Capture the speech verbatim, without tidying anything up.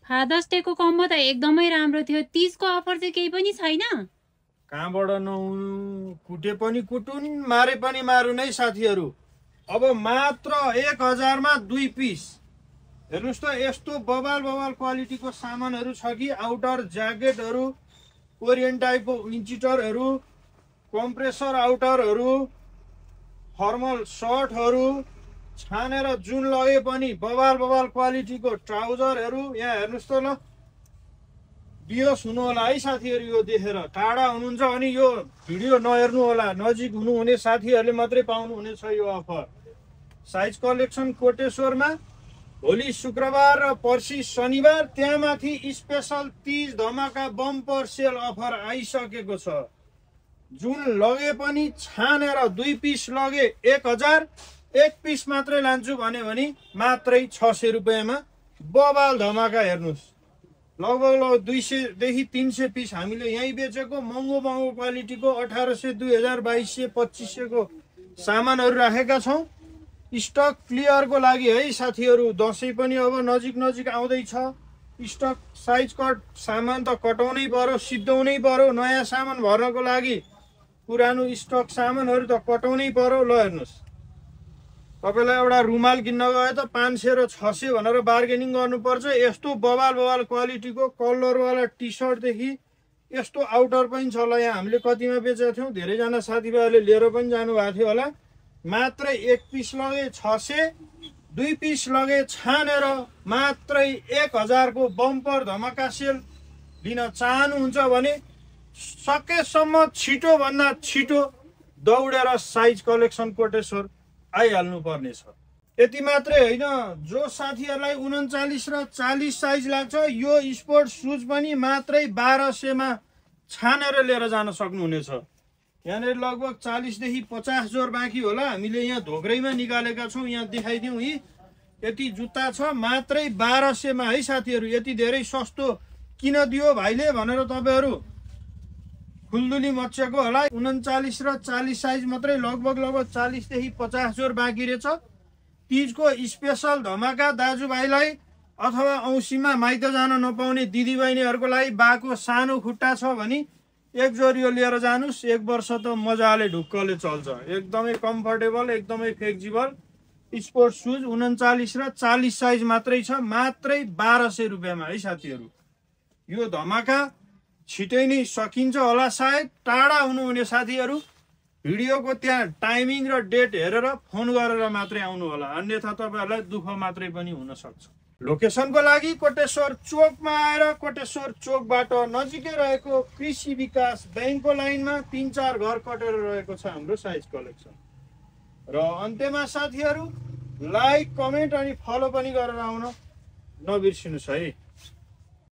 Fathers day को combo त एकदमै राम्रो थियो। तीस को अफर चाहिँ केही पनि छैन? कहाँबाट नहुनु, कुटे पनि कुटुन्, मारे पनि मारुन् है साथीहरू। अब मात्र एक हजारमा दुई पिस। हेर्नुहोस् त, यस्तो बबाल बबाल क्वालिटीको सामानहरू छ कि आउटर ज्याकेटहरू, कोरियन टाइपको इन्चिटरहरू, कम्प्रेसर आउटरहरू, फर्मल सर्टहरू, छानेर जुन लगे पनि बबाल बबाल क्वालिटीको ट्राउजरहरू। यहाँ हेर्नुहोस् त ल, बियोस हुनु होला है साथीहरू। यो देखेर टाढा हुनुहुन्छ भने यो भिडियो नहेर्नु होला, नजिक हुनुहुने साथीहरूले मात्रै पाउनुहुनेछ यो अफर। साइज कलेक्सन कोटेश्वरमा भोलि शुक्रबार र पर्सि शनिबार, त्यहाँ माथि स्पेशल तीज धमाका बम्पर सेल अफर आइसकेको छ। जुन लगे पनि छानेर दुई पिस लगे एक हजार, एक पिस मात्रै लान्छु भने भने मात्रै छ सय रुपियाँमा बबाल धमाका। हेर्नुहोस्, लगभग लगभग दुई सयदेखि तिन सय पिस हामीले यहीँ बेचेको महँगो महँगो क्वालिटीको अठार सय दुई हजार बाइस सय पच्चिस सयको सामानहरू राखेका छौँ स्टक क्लियरको लागि है साथीहरू। दसैँ पनि अब नजिक नजिक आउँदैछ। स्टक साइज कट सामान त कटाउनै पर्यो, सिद्धाउनै पर्यो। नयाँ सामान भर्नको लागि पुरानो स्टक सामानहरू त कटाउनै पर्यो। ल हेर्नुहोस्, तपाईँलाई एउटा रुमाल किन्न गयो त पाँच सय र छ सय भनेर बार्गेनिङ गर्नुपर्छ। यस्तो बबाल बबाल क्वालिटीको कलरवाला टी सर्टदेखि यस्तो आउटर पनि छ। ल यहाँ हामीले कतिमा बेचेका थियौँ, धेरैजना साथीभाइहरूले लिएर पनि जानुभएको थियो होला। मात्रै एक पिस लगे छ सय, दुई पिस लगे छानेर मात्रै एक हजारको बम्पर धमाका सेल लिन चाहनुहुन्छ भने सकेसम्म छिटोभन्दा छिटो दौडेर साइज कलेक्सन कोटेश्वर आइहाल्नु पर्नेछ। यति मात्रै होइन, जो साथीहरूलाई उन्चालिस र चालिस साइज लाग्छ यो स्पोर्ट सुज पनि मात्रै बाह्र सयमा छानेर लिएर जान सक्नुहुनेछ। यहाँनिर लगभग चालिसदेखि पचास जोर बाँकी होला। हामीले यहाँ धोक्रेमा निकालेका छौँ, यहाँ देखाइदिउँ। यी यति जुत्ता छ मात्रै बाह्र सयमा है साथीहरू। यति धेरै सस्तो किन दियो भाइले भनेर तपाईँहरू खुल्दुली मचेको होला। उन्चालिस र चालिस साइज मात्रै, लगभग लगभग चालिसदेखि पचास जोर बाँकी रहेछ। तिजको स्पेसल धमाका दाजुभाइलाई अथवा औँसीमा माइत जान नपाउने दिदीबहिनीहरूको लागि बाको सानो खुट्टा छ भने एक जोर यो लिएर जानुहोस्। एक वर्ष त मजाले ढुक्कले चल्छ। एकदमै कम्फर्टेबल, एकदमै फ्लेक्जिबल स्पोर्ट्स सुज उन्चालिस र चालिस साइज मात्रै छ, मात्रै बाह्र सय रुपियाँमा है साथीहरू। यो धमाका छिटै नै सकिन्छ होला सायद। टाढा हुनुहुने साथीहरू भिडियोको त्यहाँ टाइमिङ र डेट हेरेर फोन गरेर मात्रै आउनु होला, अन्यथा तपाईँहरूलाई दुःख मात्रै पनि हुन सक्छ। लोकेसनको लागि कोटेश्वर चोकमा आएर कोटेश्वर चोकबाट नजिकै रहेको कृषि विकास ब्याङ्कको लाइनमा तीन चार घर कटेर रहेको छ हाम्रो साइज कलेक्सन। र अन्त्यमा साथीहरू लाइक, कमेन्ट अनि फलो पनि गरेर आउन नबिर्सिनुहोस् है।